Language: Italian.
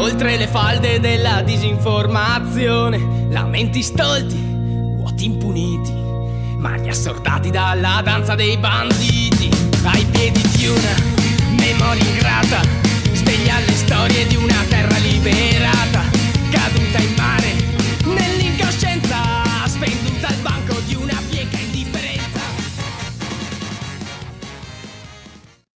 oltre le falde della disinformazione, lamenti stolti, vuoti impuniti, mani assordati dalla danza dei banditi, ai piedi di una memoria ingrata,